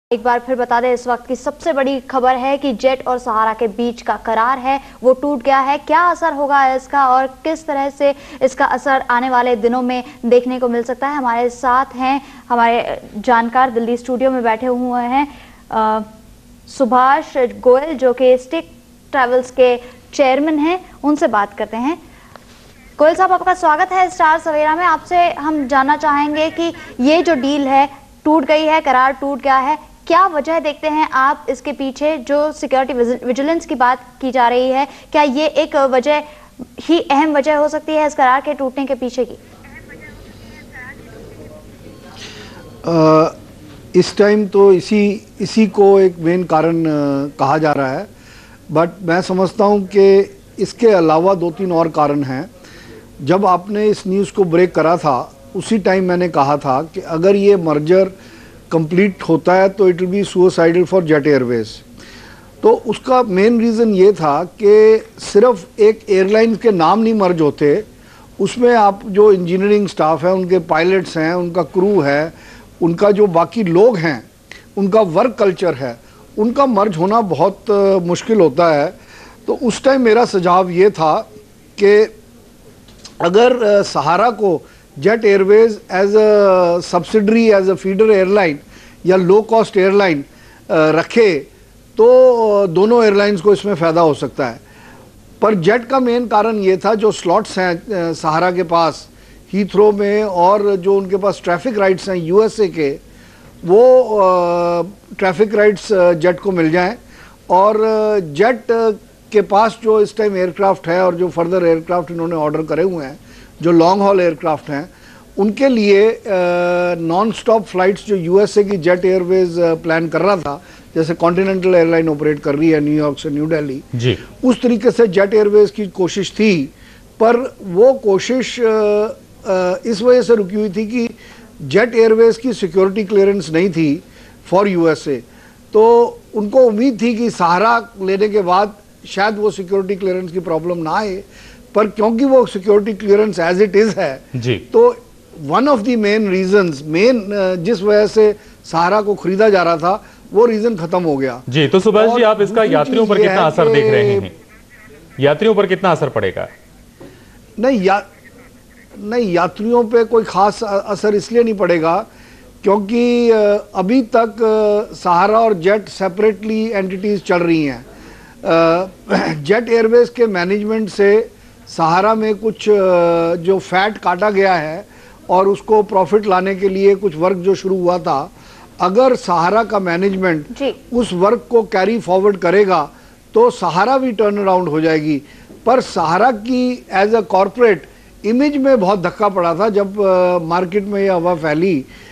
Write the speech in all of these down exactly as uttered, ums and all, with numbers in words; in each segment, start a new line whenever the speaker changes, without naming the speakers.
एक बार फिर बता दें, इस वक्त की सबसे बड़ी खबर है कि जेट और सहारा के बीच का करार है वो टूट गया है। क्या असर होगा इसका और किस तरह से इसका असर आने वाले दिनों में देखने को मिल सकता है? हमारे साथ हैं हमारे जानकार, दिल्ली स्टूडियो में बैठे हुए हैं आ, सुभाष गोयल, जो कि स्टिक ट्रैवल्स के चेयरमैन हैं। उनसे बात करते हैं। गोयल साहब, आपका स्वागत है स्टार सवेरा में। आपसे हम जानना चाहेंगे कि ये जो डील है टूट गई है, करार टूट गया है, क्या वजह देखते हैं आप इसके पीछे? जो सिक्योरिटी विजिलेंस की बात की जा रही है, क्या ये एक वजह ही अहम वजह हो सकती है इस करार के टूटने के पीछे की?
आ, इस टाइम तो इसी इसी को एक मेन कारण कहा जा रहा है, बट मैं समझता हूं कि इसके अलावा दो तीन और कारण हैं। जब आपने इस न्यूज़ को ब्रेक करा था उसी टाइम मैंने कहा था कि अगर ये मर्जर कंप्लीट होता है तो it will be suicidal for Jet Airways. तो उसका मेन रीज़न ये था कि सिर्फ एक एयरलाइंस के नाम नहीं मर्ज होते, उसमें आप जो इंजीनियरिंग स्टाफ है, उनके पायलट्स हैं, उनका क्रू है, उनका जो बाकी लोग हैं, उनका वर्क कल्चर है, उनका मर्ज होना बहुत मुश्किल होता है। तो उस टाइम मेरा सुझाव ये था कि अगर सहारा को Jet Airways as a subsidiary, as a feeder airline या लो कॉस्ट एयरलाइन रखे तो दोनों एयरलाइंस को इसमें फ़ायदा हो सकता है। पर जेट का मेन कारण ये था, जो स्लॉट्स हैं सहारा के पास हीथ्रो में और जो उनके पास ट्रैफिक राइट्स हैं यूएसए के, वो ट्रैफिक राइट्स जेट को मिल जाएं। और जेट के पास जो इस टाइम एयरक्राफ्ट है और जो फर्दर एयरक्राफ्ट इन्होंने ऑर्डर करे हुए हैं, जो लॉन्ग हॉल एयरक्राफ्ट हैं, उनके लिए नॉन स्टॉप फ्लाइट्स जो यूएसए की जेट एयरवेज प्लान कर रहा था, जैसे कॉन्टिनेंटल एयरलाइन ऑपरेट कर रही है न्यूयॉर्क से न्यू दिल्ली जी, उस तरीके से जेट एयरवेज की कोशिश थी। पर वो कोशिश आ, आ, इस वजह से रुकी हुई थी कि जेट एयरवेज की सिक्योरिटी क्लियरेंस नहीं थी फॉर यूएसए। तो उनको उम्मीद थी कि सहारा लेने के बाद शायद वो सिक्योरिटी क्लियरेंस की प्रॉब्लम ना आए, पर क्योंकि वो security clearance as it is है जी, तो one of the main reasons, main जिस वजह से सहारा को खरीदा जा रहा था, वो रीजन खत्म हो गया जी।
तो सुभाष जी, आप इसका यात्रियों पर कितना असर देख रहे हैं? यात्रियों पर कितना असर पड़ेगा?
नहीं या नहीं यात्रियों पे कोई खास असर इसलिए नहीं पड़ेगा क्योंकि अभी तक सहारा और जेट सेपरेटली एंटिटीज चल रही हैं। जेट एयरवेज के मैनेजमेंट से सहारा में कुछ जो फैट काटा गया है और उसको प्रॉफिट लाने के लिए कुछ वर्क जो शुरू हुआ था, अगर सहारा का मैनेजमेंट उस वर्क को कैरी फॉरवर्ड करेगा तो सहारा भी टर्न अराउंड हो जाएगी। पर सहारा की एज अ कॉरपोरेट इमेज में बहुत धक्का पड़ा था जब मार्केट में यह हवा फैली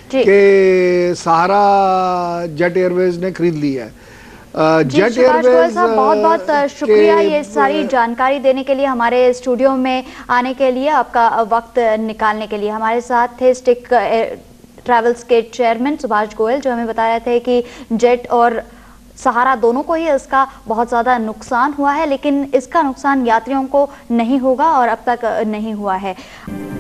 कि सहारा जेट एयरवेज ने खरीद ली है।
जेट एयरवेज साहब, बहुत बहुत शुक्रिया ये सारी जानकारी देने के लिए, हमारे स्टूडियो में आने के लिए, आपका वक्त निकालने के लिए। हमारे साथ थे स्टिक ट्रैवल्स के चेयरमैन सुभाष गोयल, जो हमें बता रहे थे कि जेट और सहारा दोनों को ही इसका बहुत ज़्यादा नुकसान हुआ है, लेकिन इसका नुकसान यात्रियों को नहीं होगा और अब तक नहीं हुआ है।